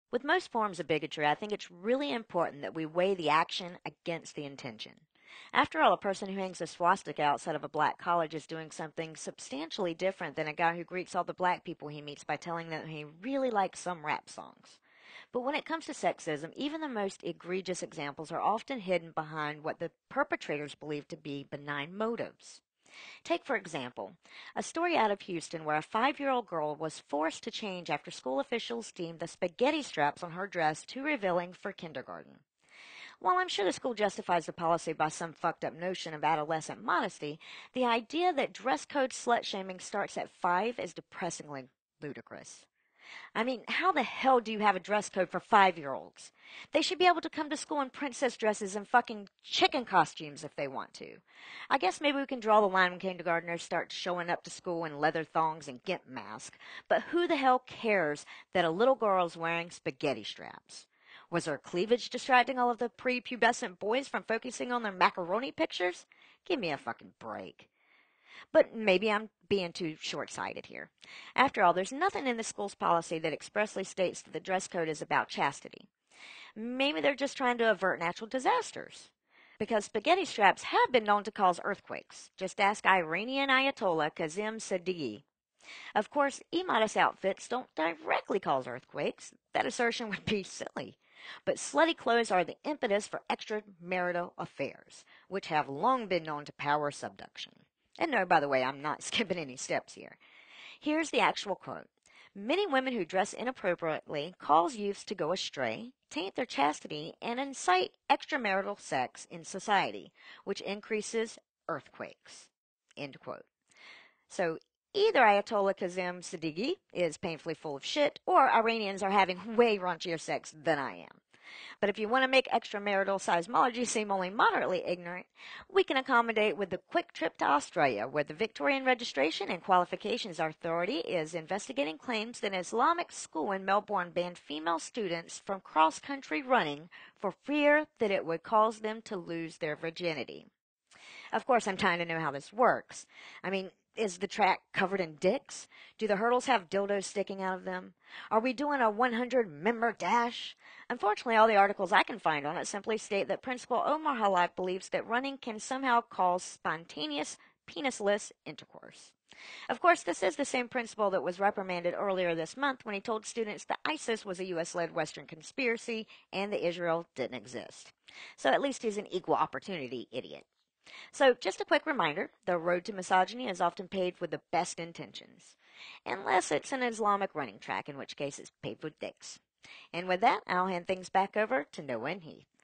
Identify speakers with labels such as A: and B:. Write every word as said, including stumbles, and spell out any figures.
A: With most forms of bigotry, I think it's really important that we weigh the action against the intention. After all, a person who hangs a swastika outside of a black college is doing something substantially different than a guy who greets all the black people he meets by telling them he really likes some rap songs. But when it comes to sexism, even the most egregious examples are often hidden behind what the perpetrators believe to be benign motives. Take, for example, a story out of Houston where a five year old girl was forced to change after school officials deemed the spaghetti straps on her dress too revealing for kindergarten. While I'm sure the school justifies the policy by some fucked up notion of adolescent modesty, the idea that dress code slut shaming starts at five is depressingly ludicrous. I mean, how the hell do you have a dress code for five year olds? They should be able to come to school in princess dresses and fucking chicken costumes if they want to. I guess maybe we can draw the line when kindergartners start showing up to school in leather thongs and gimp masks, but who the hell cares that a little girl is wearing spaghetti straps? Was her cleavage distracting all of the prepubescent boys from focusing on their macaroni pictures? Give me a fucking break. But maybe I'm being too short sighted here. After all, there's nothing in the school's policy that expressly states that the dress code is about chastity. Maybe they're just trying to avert natural disasters. Because spaghetti straps have been known to cause earthquakes. Just ask Iranian Ayatollah Kazim Sadeghi. Of course, immodest outfits don't directly cause earthquakes. That assertion would be silly. But slutty clothes are the impetus for extramarital affairs, which have long been known to power subduction. And no, by the way, I'm not skipping any steps here. Here's the actual quote. Many women who dress inappropriately cause youths to go astray, taint their chastity, and incite extramarital sex in society, which increases earthquakes. End quote. So either Ayatollah Kazim Sadeghi is painfully full of shit, or Iranians are having way raunchier sex than I am. But if you want to make extramarital seismology seem only moderately ignorant, we can accommodate with the quick trip to Australia, where the Victorian Registration and Qualifications Authority is investigating claims that an Islamic school in Melbourne banned female students from cross-country running for fear that it would cause them to lose their virginity. Of course, I'm trying to know how this works. I mean, is the track covered in dicks? Do the hurdles have dildos sticking out of them? Are we doing a one hundred member dash? Unfortunately, all the articles I can find on it simply state that Principal Omar Halak believes that running can somehow cause spontaneous, penisless intercourse. Of course, this is the same principal that was reprimanded earlier this month when he told students that ISIS was a U S-led Western conspiracy and that Israel didn't exist. So at least he's an equal opportunity idiot. So, just a quick reminder, the road to misogyny is often paved with the best intentions. Unless it's an Islamic running track, in which case it's paved with dicks. And with that, I'll hand things back over to Noah and Heath.